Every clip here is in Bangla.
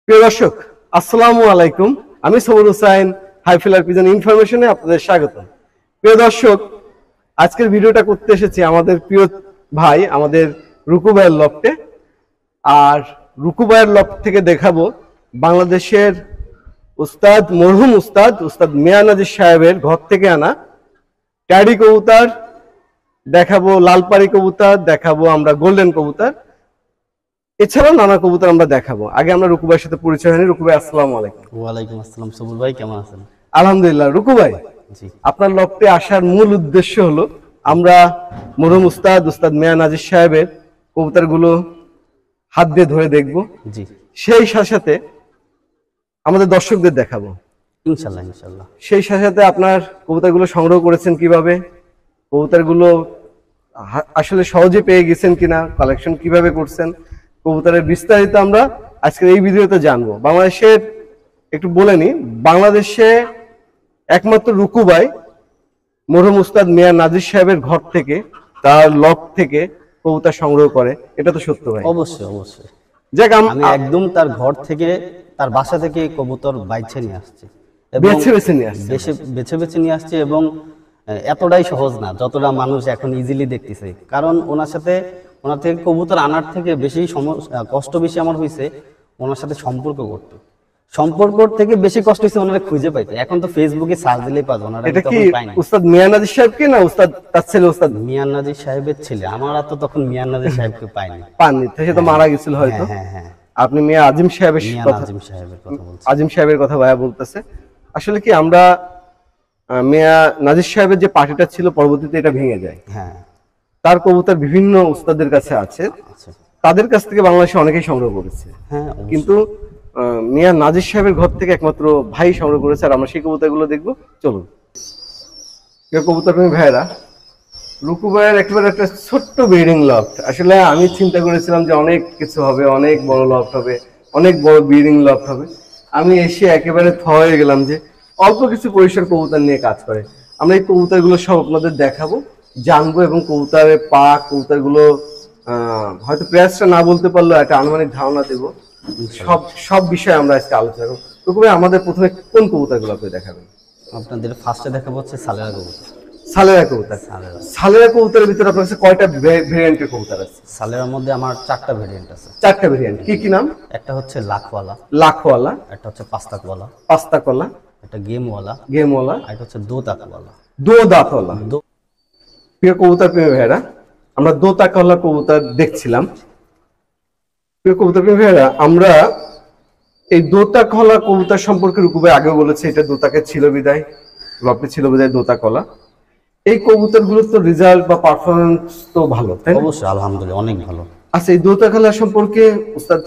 প্রিয় দর্শক, আসসালামু আলাইকুম। আমি সবুর হুসাইন, হাইফিলার পিজন ইনফরমেশনে আপনাদের স্বাগত। প্রিয় দর্শক, আজকের ভিডিওটা করতে এসেছি আমাদের প্রিয় ভাই আমাদের রুকু ভাইয়ের লফটে। আর রুকু ভাইয়ের লফট থেকে দেখাবো বাংলাদেশের উস্তাদ মরহুম উস্তাদ মিয়া নাজির সাহেবের ঘর থেকে আনা ট্যাডি কবুতর দেখাবো, লালপাড়ি কবুতর দেখাবো, আমরা গোল্ডেন কবুতর, এছাড়াও নানা কবুতর আমরা দেখাবো। আগে আমরা রুকু ভাইয়ের সাথে পরিচয় হয়নি। রুকু ভাই, আসসালামু আলাইকুম। ওয়ালাইকুম আসসালাম। সবুর ভাই কেমন আছেন? আলহামদুলিল্লাহ। রুকু ভাই, জি, আপনার লফটে আসার মূল উদ্দেশ্য হলো আমরা মরহুম উস্তাদ মিয়া নাজির সাহেবের কবুতরগুলো হাত দিয়ে ধরে দেখব, জি, সেই সাথে সাথে আমাদের দর্শকদের দেখাবো। ইনশাল্লাহ ইনশাল্লাহ। সেই সাথে সাথে আপনার কবুতরগুলো সংগ্রহ করেছেন কিভাবে, কবুতরগুলো আসলে সহজে পেয়ে গেছেন কিনা, কালেকশন কিভাবে করছেন, কবুতরের বিস্তারিত আমরা আজকের এই ভিডিওতে জানবো। বাংলাদেশের একটু বলে নি, বাংলাদেশে একমাত্র রুকু ভাই মরহুম উস্তাদ মিয়া নাজির সাহেবের ঘর থেকে, তার লফট থেকে কবুতর সংগ্রহ করে। এটা তো সত্য ভাই? অবশ্যই অবশ্যই। যাক, আমি একদম তার ঘর থেকে, তার বাসা থেকে কবুতর বাইছে নিয়ে আসছি, বেছে বেছে নিয়ে আসছে। বেছে বেছে নিয়ে আসছি। এবং এতটাই সহজ না যতটা মানুষ এখন ইজিলি দেখতেছে। কারণ ওনার থেকে কবুতর আনার থেকে বেশি কষ্ট বেশি আমার হয়েছে ওনার সাথে সম্পর্ক থেকে বেশি কষ্ট হয়েছে ওনারা খুঁজে পাইতে। এখন তো ফেসবুকে সার্চ দিলেই পাবো। এটা কি উস্তাদ মিয়া নাজির সাহেব কি না উস্তাদ তার ছেলে উস্তাদ মিয়া নাজির সাহেবের ছেলে? আমরা তো তখন মিয়া নাজির সাহেবকে পাইনি। পাননি, সে তো মারা গেছিল হয়তো। হ্যাঁ হ্যাঁ, আপনি মিয়া আজিম সাহেবের কথা, আজিম সাহেবের কথা ভাইয়া বলতেছে। আসলে কি আমরা মিয়া নাজির সাহেবের যে পার্টিটা ছিল পরবর্তীতে এটা ভেঙে যায়। হ্যাঁ, তার কবুতর বিভিন্ন উস্তাদের কাছে আছে, তাদের কাছ থেকে বাংলাদেশে অনেকেই সংগ্রহ করেছে। হ্যাঁ, কিন্তু মিয়া নাজির সাহেবের ঘর থেকে একমাত্র ভাই সংগ্রহ করেছে। আর আমরা সেই কবুতরগুলো দেখবো, চলুন। কবুতর প্রেমী ভাইয়েরা, রুকু ভাইয়ের একেবারে একটা ছোট্ট ব্রিডিং লফট। আসলে আমি চিন্তা করেছিলাম যে অনেক কিছু হবে, অনেক বড় লফট হবে, অনেক বড় ব্রিডিং লফট হবে। আমি এসে একেবারে হয়ে গেলাম যে অল্প কিছু পরিসর কবুতর নিয়ে কাজ করে। আমরা এই কবুতরগুলো সব আপনাদের দেখাবো, জানবো, এবং কবুতরের পা, কবুতরগুলো হয়তো প্রাইসটা না বলতে পারলেও একটা আনুমানিক ধারণা দেবো। সব বিষয়ে আমরা আজকে আলোচনা করবো। রুকু ভাই, আমাদের প্রথমে কোন কবুতরগুলো আপনি দেখাবেন? আপনাদের ফার্স্টে দেখাবো হচ্ছে সালেরা কবুতর। সালেরা কবুতর। সালেরা কবুতরের ভিতরে আপনার কাছে কয়টা ভেরিয়েন্টের কবুতর আছে? সালেরার মধ্যে আমার 4টা ভেরিয়েন্ট আছে। 4টা ভেরিয়েন্ট। কি কি নাম? একটা হচ্ছে লাখওয়ালা, একটা হচ্ছে পাস্তাকওয়ালা, একটা গেমওয়ালা, আর একটা হচ্ছে দোতাকওয়ালা। প্রিয় কবুতর প্রেমী ভাইয়েরা, আমরা দোতাকওয়ালা কবুতর দেখছিলাম। প্রিয় কবুতর প্রেমী ভাইয়েরা, আমরা এই দোতাকওয়ালা কবুতর সম্পর্কে রুকু ভাই আগেও বলেছে, এটা দোতাকে ছিল বিদায়, লফটে ছিল বিদায় দোতাকওয়ালা। এই কবুতরগুলোর তো রেজাল্ট বা পারফরমেন্স তো ভালো, তাই না? অবশ্যই, আলহামদুলিল্লাহ, অনেক ভালো। আচ্ছা, এই দোতাকওয়ালা সম্পর্কে উস্তাদ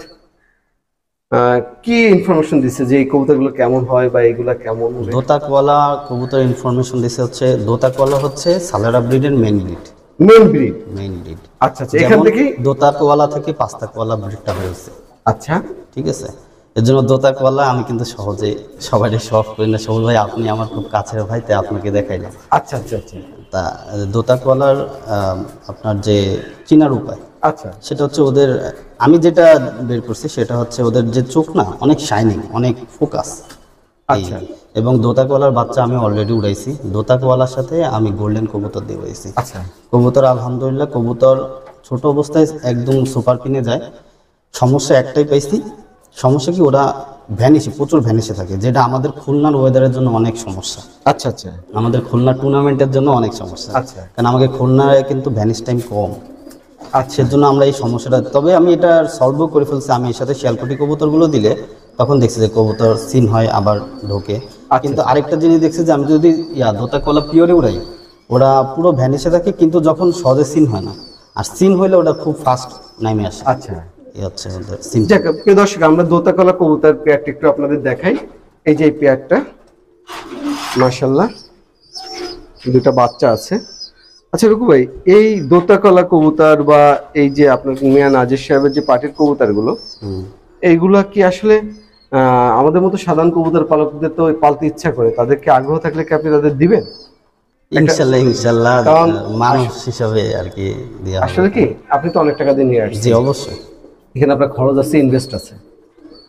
কি ইনফরমেশন দিচ্ছে যে এই কবুতরগুলো কেমন হয় বা এইগুলা কেমন? দোতাকওয়ালা কবুতর ইনফরমেশন দিচ্ছে হচ্ছে দোতাকওয়ালা হচ্ছে সালেরা ব্রিডের মেইন ব্রিড। আচ্ছা আচ্ছা, এখান থেকে দোতাকওয়ালা থেকে পাস্তাকওয়ালা ব্রিডটা হয়েছে। আচ্ছা, ঠিক আছে। এর জন্য দোতাকওয়ালা আমি কিন্তু সহজে সবাই শখ করি না। সবুজ ভাই, আপনি আমার খুব কাছের ভাই, তাই আপনাকে দেখাইলাম। আচ্ছা আচ্ছা আচ্ছা। তা দোতাকওয়ালার আপনার যে চিনার উপায়, আচ্ছা, সেটা হচ্ছে ওদের, আমি যেটা বের করছি সেটা হচ্ছে ওদের যে চোখ না, অনেক শাইনিং, অনেক ফোকাস। আচ্ছা। এবং দোতাকওয়ালার বাচ্চা আমি অলরেডি উড়াইছি। দোতাকওয়ালার সাথে আমি গোল্ডেন কবুতর দিয়ে উড়াইছি। আচ্ছা। কবুতর আলহামদুলিল্লাহ, কবুতর ছোট অবস্থায় একদম সুপার কিনে যায়। সমস্যা একটাই পাইছি, সমস্যা কি ওরা প্রচুর ভ্যানিশে থাকে, যেটা আমাদের খুলনার ওয়েদারের জন্য অনেক সমস্যা। আচ্ছা আচ্ছা। আমাদের খুলনা টুর্নামেন্টের জন্য অনেক সমস্যা। আচ্ছা। কারণ আমাকে খুলনায় কিন্তু ভ্যানিশ টাইম কম। আচ্ছা, সেজন্য আমরা এই সমস্যাটা, তবে আমি এটা সলভও করে ফেলছি। আমি এর সাথে শিয়ালকুটি কবুতরগুলো দিলে তখন দেখছি যে কবুতর সিন হয়, আবার ঢোকে। কিন্তু আরেকটা জিনিস দেখছি যে আমি যদি দোতাকওয়ালা পিওরে উড়াই, ওরা পুরো ভ্যানিশে থাকে, কিন্তু যখন সহজে সিন হয় না, আর সিন হইলে ওটা খুব ফাস্ট নামে আসে। আচ্ছা, এই হচ্ছে ওদের সিন। প্রিয় দর্শক, আমরা দোতাকওয়ালা কবুতর পেয়ারটা একটু আপনাদের দেখাই। এই যে এই পেয়ারটা, মাশাআল্লাহ, দুটা বাচ্চা আছে। আচ্ছা রুকু ভাই, এই দোতাকওয়ালা কবুতর বা এই যে আপনার মিয়া নাজির সাহেবের যে পাটির কবুতরগুলো, এইগুলা কি আসলে আমাদের মতো সাধারণ কবুতর পালকদের তো পালতে ইচ্ছা করে, তাদেরকে আগ্রহ থাকলে কি আপনি তাদের দিবেন? ইনশাল্লাহ, মানুষ হিসাবে আর কি দেয়া হবে। আসলে কি আপনি তো অনেক টাকা দিয়ে নিয়ে আসছেন। জি অবশ্যই, এখানে আপনার খরচ আছে, ইনভেস্ট আছে।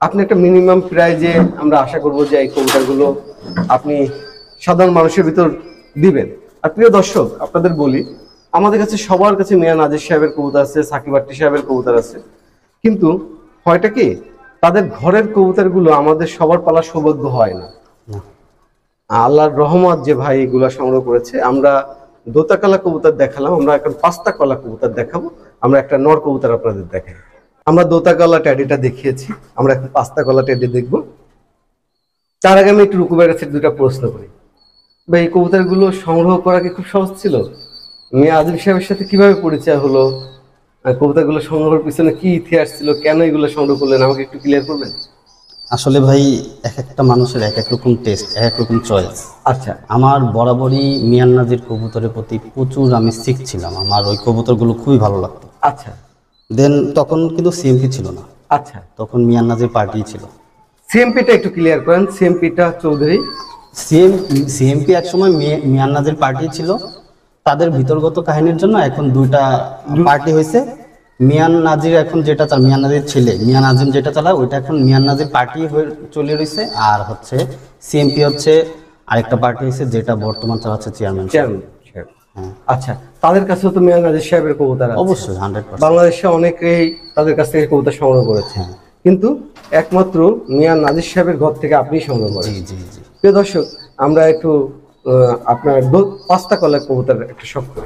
আপনি একটা মিনিমাম প্রাইজে আমরা আশা করব যে এই কবুতরগুলো আপনি সাধারণ মানুষের ভিতর দিবেন। আর প্রিয় দর্শক, আপনাদের বলি, আমাদের কাছে সবার কাছে মিয়া নাজির সাহেবের কবুতর আছে, সাকিব আট্টি সাহেবের কবুতর আছে, কিন্তু হয়টা কি তাদের ঘরের কবুতরগুলো আমাদের সবার পালা সৌভাগ্য হয় না। না। আল্লাহর রহমত যে ভাই এগুলা সংগ্রহ করেছে। আমরা দোতাকালা কবুতর দেখালাম, আমরা এখন পাঁচটা কলা কবুতর দেখাবো। আমরা একটা নর কবুতর আপনাদের দেখাই। আমরা দোতাকালা ট্যাডিটা দেখিয়েছি, আমরা এখন পাঁচটা কলা ট্যাডি দেখবো। তার আগে আমি একটু রুকু ভাইয়ের কাছে দুটা প্রশ্ন করি। ভাই, এই কবুতরগুলো সংগ্রহ করা কি খুব সহজ ছিল? মিয়া আজিম সাহেবের সাথে কিভাবে পরিচয় হলো? আর কবুতরগুলো সংগ্রহের পিছনে কি ইতিহাস ছিল, কেন এগুলো সংগ্রহ করলেন, আমাকে একটু ক্লিয়ার করবেন? আসলে ভাই, এক একটা মানুষের এক এক রকম টেস্ট, এক এক রকম চয়েস। আচ্ছা আমার বরাবরই মিয়ান নাজির কবুতরের প্রতি প্রচুর আমি শিখছিলাম, আমার ওই কবুতরগুলো খুবই ভালো লাগতো। আচ্ছা দেন তখন কিন্তু সিএমপি ছিল না, আচ্ছা, তখন মিয়ান নাজির পার্টি ছিল। সিএমপিটা একটু ক্লিয়ার করেন। সিএমপিটা চৌধুরী। সিএমপি একসময় মিয়ান নাজির পার্টি ছিল, তাদের ভিতরগত কাহিনীর জন্য এখন দুইটা পার্টি হয়েছে। মিয়ান নাজির এখন যেটা মিয়ান নাজির ছেলে মিয়ান আজিম যেটা চালায় ওইটা এখন মিয়ান নাজির পার্টি হয়ে চলে রয়েছে, আর হচ্ছে সিএমপি হচ্ছে আরেকটা পার্টি হয়েছে যেটা বর্তমান চালাচ্ছে চেয়ারম্যান। হ্যাঁ, আচ্ছা, তাদের কাছেও তো মিয়া নাজির সাহেবের কবুতর আছে। অবশ্যই 100%। বাংলাদেশে অনেকেই তাদের কাছ থেকে কবুতর সংগ্রহ করেছে, হ্যাঁ। কিন্তু একমাত্র মিয়া নাজির সাহেবের ঘর থেকে আপনি সংগ্রহ করেন। জি জি জি। প্রিয় দর্শক, আমরা একটু আপনার পাঁচটা কলার কবুতর একটা শখ করি।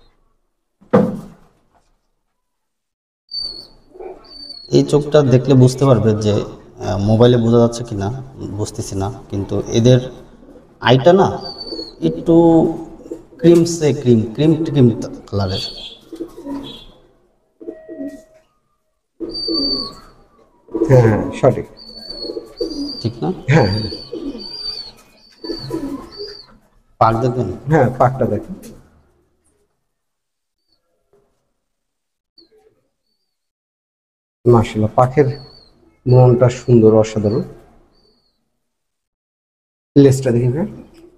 এই চোখটা দেখলে বুঝতে পারবে যে মোবাইলে বোঝা যাচ্ছে কিনা বুঝতেছি না, কিন্তু এদের আইটা না একটু ক্রিম কালারের। হ্যাঁ হ্যাঁ, সঠিক। ঠিক না? হ্যাঁ হ্যাঁ পাক দেখবেন। হ্যাঁ, পাকটা দেখুন। মাশাআল্লাহ, পাখের মনটা সুন্দর, অসাধারণ। লেজটা দেখি ভাই।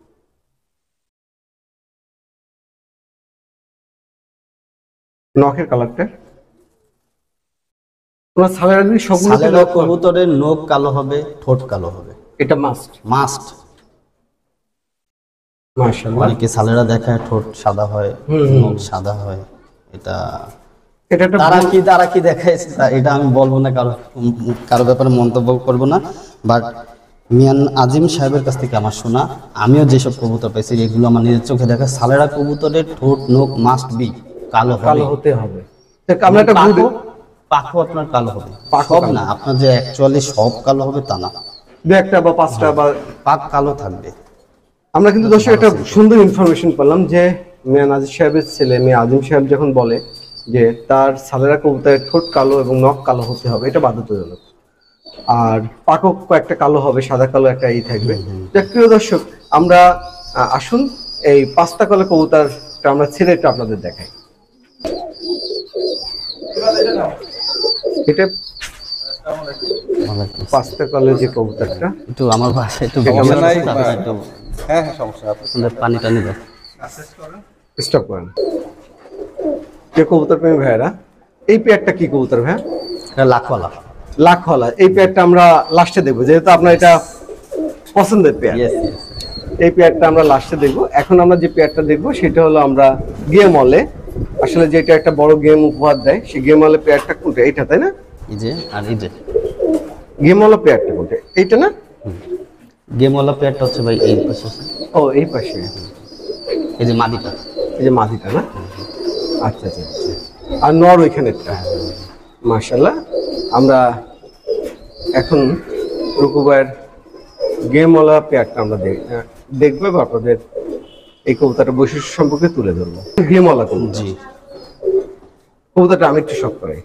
নখের কালারটা, তোমার সালারাগুলি সবগুলো সালেরা কবুতরের নখ কালো হবে, ঠোঁট কালো হবে, এটা মাস্ট। মাস্ট। মাশাআল্লাহ, অনেকে সালেরা দেখায় ঠোঁট সাদা হয়, নখ সাদা হয়। এটা এটা একটা তারা কি দেখাইছে এটা আমি বলবো না, কারো ব্যাপারে মন্তব্য করব না। বাট মিয়ান আজিম সাহেবের কাছ থেকে আমার শোনা, আমিও যেসব কবুতর পেয়েছি এগুলো আমার নিজের চোখে দেখা। সালেরা কবুতরের ঠোঁট নখ মাস্ট বি কালো কালো হতে হবে। আমরা একটা পাখও আপনার কালো হবে, পাখও সব কালো। না, আপনার যে অ্যাকচুয়ালি সব কালো হবে তা না, দু একটা বা পাঁচটা বা পাখ কালো থাকবে। আমরা কিন্তু দর্শক একটা সুন্দর ইনফরমেশন পেলাম যে মিয়া নাজির সাহেবের ছেলে মিয়া আজিম সাহেব যখন বলে যে তার সালেরা কবুতরের ঠোঁট কালো এবং নখ কালো হতে হবে, এটা বাধ্যতামূলক। আর পাখও কয়েকটা কালো হবে, সাদা কালো একটা এই থাকবে। যাক প্রিয় দর্শক, আমরা আসুন এই পাঁচটা কালো কবুতরটা আমরা ছেড়ে একটু আপনাদের দেখাই। এটা পাঁচটা কালো যে কবুতরটা, একটু আমার বাসায় একটু সমস্যা নাই, একটু হ্যাঁ হ্যাঁ, সমস্যা নেই। আপনাদের পানি টানি দাও। স্টপ করেন। যে কবুতর প্রেমী ভাইয়েরা, এই পেয়ারটা কি কবুতর ভাইয়া? এটা লাখওয়ালা। লাখওয়ালা। এই পেয়ারটা আমরা লাস্টে দেখবো, যেহেতু আপনার এটা পছন্দের পেয়ার। ইয়েস। এই পেয়ারটা আমরা লাস্টে দেখবো। এখন আমরা যে পেয়ারটা দেখবো সেটা হলো আমরা গেম হলে, আসলে যেটা একটা বড় গেম উপহার দেয়, সেই গেম হলে পেয়ারটা কোনটা? এইটা, তাই না? এই যে আর এই যে গেম হলো পেয়ারটা কোনটা? এইটা না? গেমওয়ালা পেয়ারটা হচ্ছে ভাই এই পাশে আছে। ও, এই পাশে। এই যে মাদিটা। এই যে মাদিটা না? আচ্ছা আচ্ছা আচ্ছা। আর নর ওইখানেরটা। মাশাআল্লাহ। আমরা এখন রুকুবাইয়ের গেমওয়ালা পেয়ারটা আমরা দেখবো এবং আপনাদের এই কবুতরটার বৈশিষ্ট্য সম্পর্কে তুলে ধরবো। গেমওয়ালা কবুতর। জি। কবুতরটা আমি একটু শখ করাই।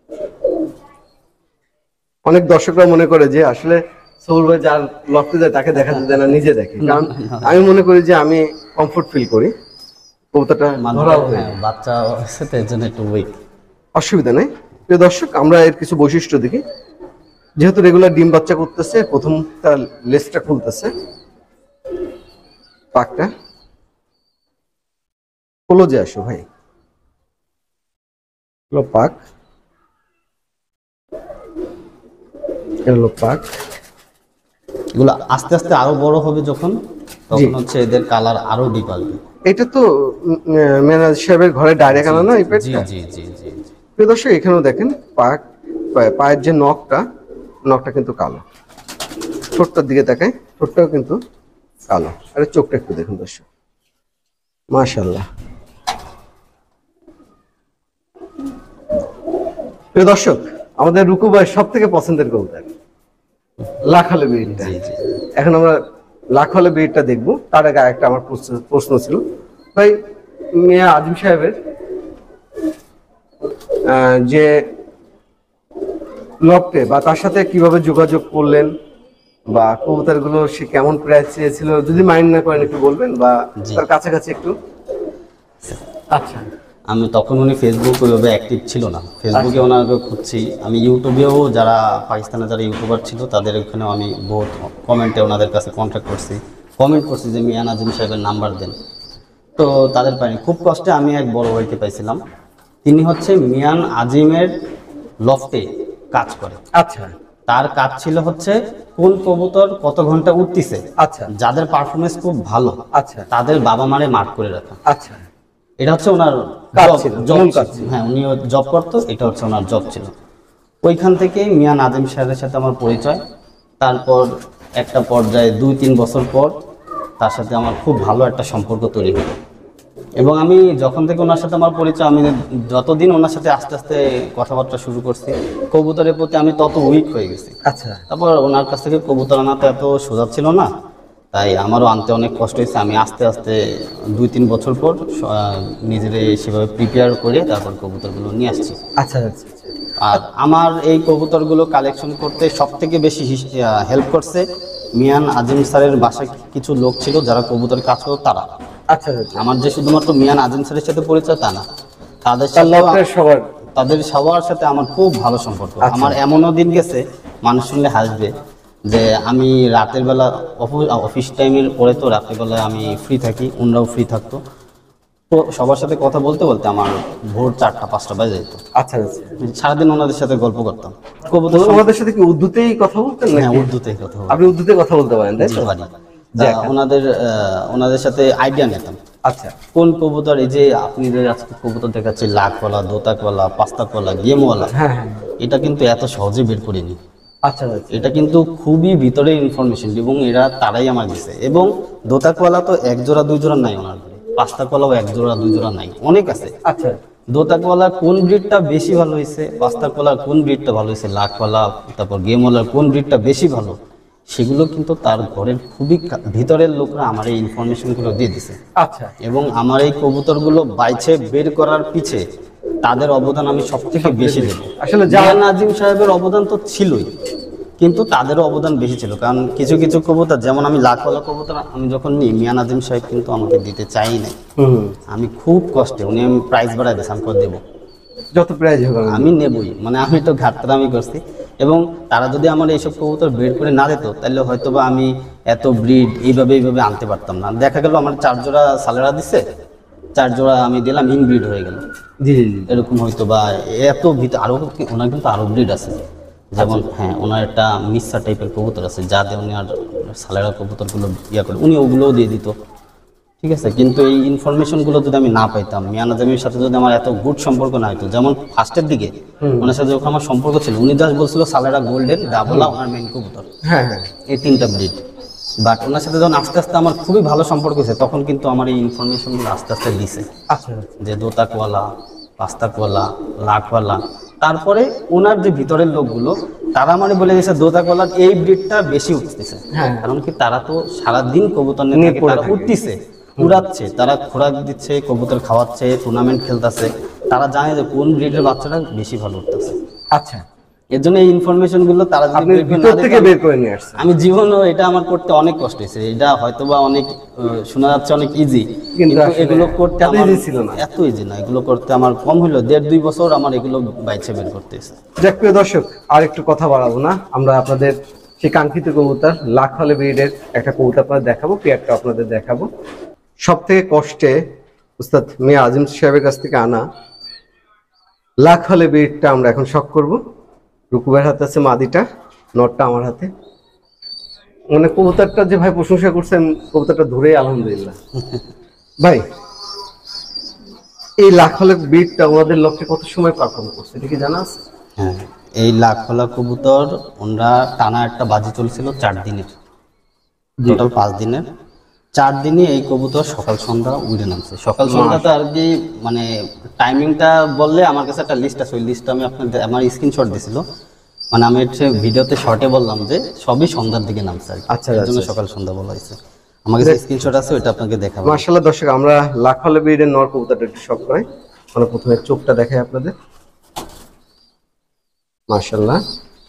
অনেক দর্শকরা মনে করে যে আসলে সৌর ভাই যার লকতে যায় তাকে দেখাতে দেয় না, নিজে দেখে। কারণ আমি মনে করি যে আমি কমফোর্ট ফিল করি, কবুতরটা ধরাও হয়। বাচ্চা আছে তো এর জন্য একটু উইক। অসুবিধা নেই। প্রিয় দর্শক, আমরা এর কিছু বৈশিষ্ট্য দেখি। যেহেতু রেগুলার ডিম বাচ্চা করতেছে, প্রথম তার লেজটা খুলতেছে, পাকটা ক্লোজে আসো ভাই, পাক এটা হলো পাক। এগুলো আস্তে আস্তে আরো বড় হবে যখন, তখন হচ্ছে এদের কালার আরো ডিপ আসবে। এটা তো ম্যানেজার সাহেবের ঘরে ডাইরেক্ট আনা না এই জি পেটটা? জি জি জি জি। প্রিয় দর্শক, এখানেও দেখেন পায়ের যে নখটা কিন্তু কালো। ঠোঁটটার দিকে তাকায়, ঠোঁটটাও কিন্তু কালো। আরে চোখটা একটু দেখুন দর্শক, মাশাআল্লাহ। প্রিয় দর্শক, আমাদের রুকু ভাই সব থেকে পছন্দের কবুতর লাখালে বিড়িটা। জি জি। এখন আমরা লাখালে বিড়িটা দেখবো। তার আগে একটা আমার প্রশ্ন ছিল ভাই, মিয়া আজিম সাহেবের যে লকটে বা তার সাথে কিভাবে যোগাযোগ করলেন, বা কবুতর গুলো সে কেমন প্রাইস চেয়েছিল, যদি মাইন্ড না করেন একটু বলবেন, বা জি। তার কাছাকাছি একটু। আচ্ছা আমি তখন উনি ফেসবুক ওইভাবে অ্যাক্টিভ ছিল না, ফেসবুকে ওনাকে খুঁজছি আমি, ইউটিউবেও যারা পাকিস্তানে যারা ইউটিউবার ছিল তাদের ওখানেও আমি বহুত কমেন্টে ওনাদের কাছে কন্ট্যাক্ট কমেন্ট করছি যে মিয়া নাজিম সাহেবের নাম্বার দেন, তো তাদের পাইনি। খুব কষ্টে আমি এক বড় ভাইকে পাইছিলাম, তিনি হচ্ছে মিয়ান আজিমের লফটে কাজ করে। আচ্ছা তার কাজ ছিল হচ্ছে কোন কবুতর কত ঘন্টা উঠতিছে, আচ্ছা যাদের পারফরমেন্স খুব ভালো আচ্ছা তাদের বাবা মারে মার্ক করে রাখা। আচ্ছা। এটা হচ্ছে ওনার কাজ জব ছিল, জব মূল ছিল। কাজ ছিল। হ্যাঁ, উনিও জব করতো, এটা হচ্ছে ওনার জব ছিল। ওইখান থেকে মিয়া নাজিম সাহেবের সাথে আমার পরিচয়। তারপর একটা পর্যায়ে 2-3 বছর পর তার সাথে আমার খুব ভালো একটা সম্পর্ক তৈরি হলো, এবং আমি যখন থেকে ওনার সাথে আমার পরিচয়, আমি যতদিন ওনার সাথে আস্তে আস্তে কথাবার্তা শুরু করছি, কবুতরের প্রতি আমি তত উইক হয়ে গেছি। আচ্ছা তারপর ওনার কাছ থেকে কবুতর আনা তো এত সোজা ছিল না, তাই আমারও আনতে অনেক কষ্ট হয়েছে। আমি আস্তে আস্তে 2-3 বছর পর নিজেরে সেভাবে প্রিপেয়ার করে তারপর কবুতরগুলো নিয়ে আসছি। আচ্ছা আচ্ছা। আর আমার এই কবুতরগুলো কালেকশন করতে সব থেকে বেশি হেল্প করছে মিয়ান আজিম স্যারের বাসায় কিছু লোক ছিল যারা কবুতর কাজ করতো তারা। আচ্ছা আচ্ছা। আমার যে শুধুমাত্র মিয়ান আজিম স্যারের সাথে পরিচয় তা না, তাদের তার সাথে লকটের সবার। তাদের সবার সাথে আমার খুব ভালো সম্পর্ক। আচ্ছা। আমার এমনও দিন গেছে, মানুষ শুনলে হাসবে, যে আমি রাতের বেলা অফিস টাইমের পরে তো রাতের বেলা আমি ফ্রি থাকি, ওনারাও ফ্রি থাকতো, তো সবার সাথে কথা বলতে বলতে আমার ভোর 4টা-5টা বাজে যেত। আচ্ছা আচ্ছা। সারাদিন ওনাদের সাথে গল্প করতাম। কবুতর ওনাদের সাথে কি উর্দুতেই কথা বলতেন হ্যাঁ, নাকি? উর্দুতেই কথা বলতাম। আপনি উর্দুতে কথা বলতে পারেন তাই তো? পারি। ওনাদের সাথে আইডিয়া নিতাম আচ্ছা কোন কবুতর, এই যে আপনি যে আজকে কবুতর দেখাচ্ছি লাখওয়ালা, দোতাকওয়ালা, পাস্তাকওয়ালা, গেমওয়ালা, হ্যাঁ হ্যাঁ। এটা কিন্তু এত সহজে বের করিনি। আচ্ছা আচ্ছা। এটা কিন্তু খুবই ভিতরে ইনফরমেশন, এবং এরা তারাই আমার দিছে। এবং দোতাকওয়ালা তো 1 জোড়া 2 জোড়া নাই ওনার ঘরে, পাস্তাকওয়ালাও 1 জোড়া 2 জোড়া নাই, অনেক আছে। আচ্ছা দোতাকওয়ালা কোন ব্রিডটা বেশি ভালো হয়েছে, পাস্তাকওয়ালা কোন ব্রিডটা ভালো হয়েছে, লাখওয়ালা তারপর গেমওয়ালার কোন ব্রিডটা বেশি ভালো, সেগুলো কিন্তু তার ঘরের খুবই ভিতরের লোকরা আমার এই ইনফরমেশনগুলো দিয়ে দিছে। আচ্ছা। এবং আমার এই কবুতরগুলো বাইছে বের করার পিছে তাদের অবদান আমি সব থেকে বেশি দেব। আসলে মিয়ান নাজিম সাহেবের অবদান তো ছিলই, কিন্তু তাদেরও অবদান বেশি ছিল, কারণ কিছু কিছু কবুতর, যেমন আমি লাখওয়ালা কবুতর আমি যখন নিই, মিয়ান নাজিম সাহেব কিন্তু আমাকে দিতে চাই নাই। আমি খুব কষ্টে, উনি আমি প্রাইস বাড়াই দিয়েছি, আমি করে দেবো, যত প্রাইজ হবে আমি নেবই, মানে আমি তো ঘাটতারামি করছি। এবং তারা যদি আমার এইসব কবুতর বের করে না দিত, তাহলে হয়তো বা আমি এত ব্রিড এইভাবে আনতে পারতাম না। দেখা গেল আমার 4 জোড়া সালেরা দিচ্ছে, 4 জোড়া আমি দিলাম ইনব্রিড হয়ে গেল, জি জি জি। এরকম হয়তো বা এত আরো ওনার কিন্তু আরো ব্রিড আছে, যেমন হ্যাঁ ওনার একটা মিক্সার টাইপের কবুতর আছে, যা দিয়ে উনি আর সালেরা কবুতরগুলো ইয়া করে, উনি ওগুলোও দিয়ে দিত, ঠিক আছে। কিন্তু এই ইনফরমেশনগুলো যদি আমি না পাইতাম, মিয়ান নাজিমের সাথে যদি আমার এত গুড সম্পর্ক না হতো, যেমন ফার্স্টের দিকে ওনার সাথে যখন আমার সম্পর্ক ছিল, উনি জাস্ট বলছিল সালেরা গোল্ডেন, ডাবলা আর মেন কবুতর, হ্যাঁ হ্যাঁ। এই 3টা ব্রিড। বাট ওনার সাথে যখন আস্তে আস্তে আমার খুবই ভালো সম্পর্ক হয়েছে, তখন কিন্তু আমার এই ইনফরমেশনগুলো আস্তে আস্তে দিছে, আচ্ছা যে দোতাকওয়ালা, পাস্তাকওয়ালা, লাখওয়ালা। তারপরে ওনার যে ভিতরের লোকগুলো, তারা মানে বলে গেছে দোতাকওয়ালার এই ব্রিডটা বেশি উঠতেছে, হ্যাঁ। কারণ কি তারা তো সারাদিন কবুতর নিয়ে থাকে, তারা উঠতেছে, উড়াচ্ছে, তারা খোরাক দিচ্ছে, কবুতর খাওয়াচ্ছে, টুর্নামেন্ট খেলতেছে, তারা জানে যে কোন ব্রিডের বাচ্চাটা বেশি ভালো উঠতেছে। আচ্ছা। এর জন্য এই ইনফরমেশন গুলো তারা যদি আপনি বের করে ভিতর না থেকে দিত, বের করে নিয়ে আসছেন। আমি জীবনও এটা আমার করতে অনেক কষ্ট হয়েছে। এটা হয়তোবা অনেক শোনা যাচ্ছে অনেক ইজি, কিন্তু কিন্তু আসলে এগুলো করতে এত আমার easy ছিল না। এত ইজি না, এগুলো করতে আমার কম হলো 1.5-2 বছর আমার এগুলো বাইছে বের করতে হয়েছে। যাক প্রিয় দর্শক, আর একটু কথা বাড়াবো না, আমরা আপনাদের সেই কাঙ্ক্ষিত কবুতর লাখওয়ালা ব্রিডের একটা কবুতর আপনাদের দেখাবো, পেয়ারটা আপনাদের দেখাবো। সব থেকে কষ্টে উস্তাদ মিয়া আজিম সাহেবের কাছ থেকে আনা লাখওয়ালা ব্রিডটা আমরা এখন শখ করব। রুকু ভাইয়ের হাতে আছে মাদিটা, নটটা আমার হাতে। মানে কবুতরটা যে ভাই প্রশংসা করছেন, কবুতরটা ধরে আলহামদুলিল্লাহ। ভাই এই লাখলক বিটটা ওনাদের লক্ষ্যে কত সময় পারফর্ম করছে এটা কি জানা আছে? হ্যাঁ, এই লাখলা কবুতর ওনারা টানা একটা বাজি চলছিল 4 দিনের, টোটাল 5 দিনের। 4 দিনই এই কবুতর সকাল সন্ধ্যা উড়ে নামছে। সকাল সন্ধ্যাতে আর কি মানে টাইমিংটা বললে আমার কাছে একটা লিস্ট আছে, ওই লিস্টটা আমি আপনাদের আমার স্ক্রিনশট দিছিল। মানে আমি হচ্ছে ভিডিওতে শর্টে বললাম যে সবই সন্ধ্যার দিকে নামছে আর কি। আচ্ছা, এর জন্য আচ্ছা। সকাল সন্ধ্যা বলা হয়েছে। আমার কাছে স্ক্রিনশট আছে, ওইটা আপনাকে দেখাবো। মাশাআল্লাহ দর্শক, আমরা লাখলক বিটের নর কবুতরটা একটু শখ করাই। মানে প্রথমে চোখটা দেখাই আপনাদের। মাশাআল্লাহ,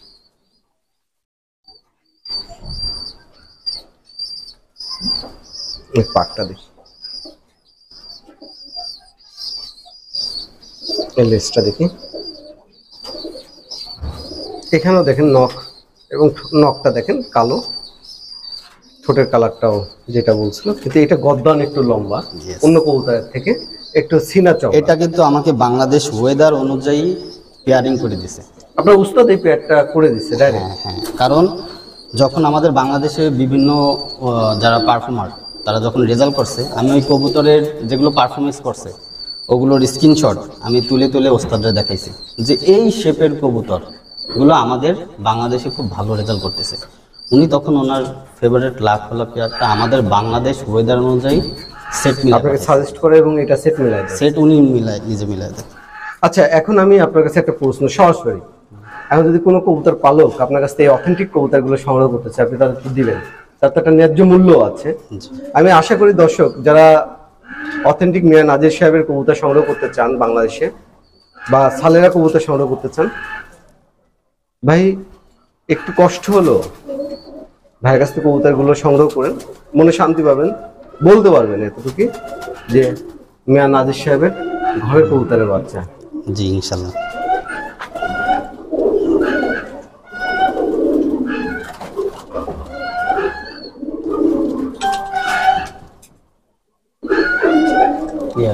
এই পাকটা দেখি, এই লেজটা দেখি। এখানেও দেখেন নখ, এবং নখটা দেখেন কালো, ঠোঁটের কালারটাও যেটা বলছিল, কিন্তু এটা গদ্দান একটু লম্বা Yes. অন্য কবুতরের থেকে, একটু সিনা চওড়া। এটা কিন্তু আমাকে বাংলাদেশ ওয়েদার অনুযায়ী পেয়ারিং করে দিছে। আপনার উস্তাদ এই পেয়ারটা করে দিচ্ছে ডাইরেক্ট? হ্যাঁ হ্যাঁ, কারণ যখন আমাদের বাংলাদেশে বিভিন্ন যারা পারফর্মার তারা যখন রেজাল্ট করছে, আমি ওই কবুতরের যেগুলো পারফরমেন্স করছে ওগুলোর স্ক্রিনশট আমি তুলে তুলে ওস্তাদরা দেখাইছি যে এই শেপের কবুতরগুলো আমাদের বাংলাদেশে খুব ভালো রেজাল্ট করতেছে। উনি তখন ওনার ফেভারিট লাখলা পেয়ারটা আমাদের বাংলাদেশ ওয়েদার অনুযায়ী সেট আপনাকে সাজেস্ট করে এবং এটা সেট মিলাই দেয়। সেট উনি নিজে মিলাই দেয়। আচ্ছা, এখন আমি আপনার কাছে একটা প্রশ্ন সরাসরি, এখন যদি কোনো কবুতর পালক আপনার কাছ থেকে অথেন্টিক কবুতরগুলো সংগ্রহ করতে চায়, আপনি তাদেরকে দিবেন, তার তো একটা ন্যায্য মূল্য আছে। আমি আশা করি দর্শক যারা অথেন্টিক মিয়া নাজির সাহেবের কবুতর সংগ্রহ করতে চান বাংলাদেশে, বা সালেরা কবুতর সংগ্রহ করতে চান, ভাই একটু কষ্ট হলো ভাইয়ের কাছ থেকে কবুতরগুলো সংগ্রহ করেন, মনে শান্তি পাবেন, বলতে পারবেন এতটুকু যে মিয়া নাজির সাহেবের ঘরের কবুতরের বাচ্চা। জি ইনশাল্লাহ। ক্লিয়ার।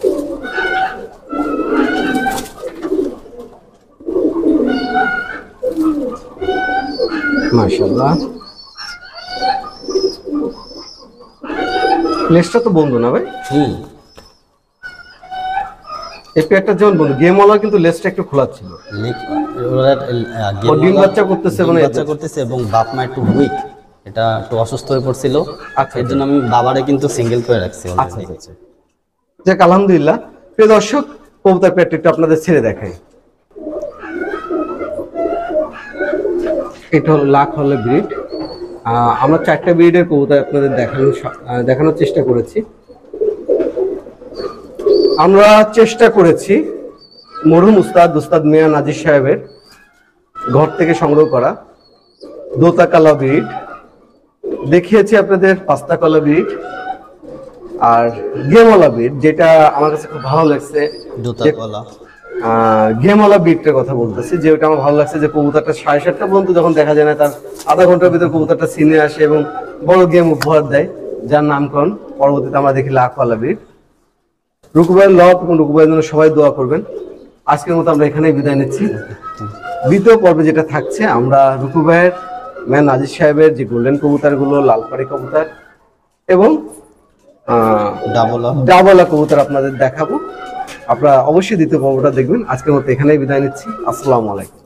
মাশাআল্লাহ, লেজটা তো বন্ধু না ভাই? এই পেয়ারটা যেমন বন্ধু, গেমওয়ালা কিন্তু লেজটা একটু খোলা ছিল। ডিম বাচ্চা করতেছে, মানে বাচ্চা করতেছে এবং বাপ মা একটু উইক, এটা একটু অসুস্থ হয়ে পড়ছিল। আচ্ছা, এর জন্য আমি বাবারে কিন্তু সিঙ্গেল করে রাখছি আচ্ছা already। আচ্ছা, যাক আলহামদুলিল্লাহ। প্রিয় দর্শক, কবুতর পেয়ারটা একটু আপনাদের ছেড়ে দেখাই। এটা হলো লাখলা ব্রিড। আমরা 4টা ব্রিডের কবুতর আপনাদের দেখানোর চেষ্টা করেছি। আমরা চেষ্টা করেছি মরহুম উস্তাদ মিয়া নাজির সাহেবের ঘর থেকে সংগ্রহ করা দোতা কালা ব্রিড, দেখিয়েছি আপনাদের পাস্তা কলা ব্রিড আর গেমওয়ালা ব্রিড, যেটা আমার কাছে খুব ভালো লাগছে। দুতাকলা গেমওয়ালা ব্রিডটার কথা বলতেছি, যে ওটা আমার ভালো লাগছে যে কবুতরটা 7:30 পর্যন্ত যখন দেখা যায় না, তার আধা ঘন্টার ভিতর কবুতরটা সিনে আসে এবং বড় গেম উপহার দেয়, যার নামকরণ পরবর্তীতে আমরা দেখি লাখওয়ালা ব্রিড। রুকুবাইয়ের লব এবং রুকুবাইয়ের জন্য সবাই দোয়া করবেন। আজকের মতো আমরা এখানেই বিদায় নিচ্ছি। দ্বিতীয় পর্বে যেটা থাকছে, আমরা রুকুবাইয়ের মিয়া নাজির সাহেবের যে গোল্ডেন কবুতরগুলো, লালপাড়ি কবুতর এবং ডাবলা কবুতর আপনাদের দেখাবো। আপনারা অবশ্যই দ্বিতীয় পর্বটা দেখবেন। আজকের মতো এখানেই বিদায় নিচ্ছি। আসসালামু আলাইকুম।